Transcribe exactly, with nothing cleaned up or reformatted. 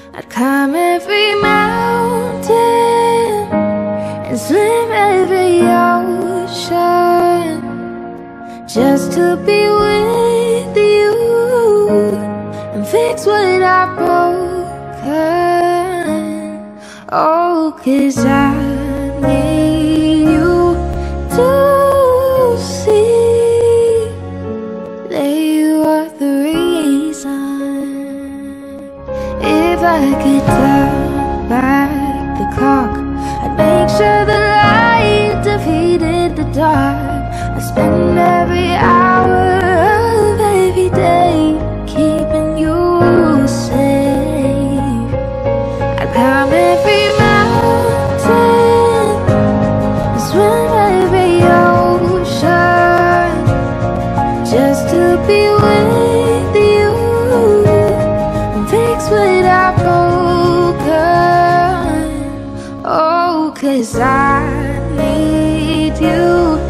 I'd climb every mountain and swim every ocean just to be with you and fix what I've broken. Oh, 'cause I need you to see that you are the reason. If I could turn back the clock, I'd make sure the light defeated the dark. I'd spend every hour of every day keeping you safe. I'd climb every mountain and swim every ocean just to be with you and fix what I've broken. Oh, 'cause I need you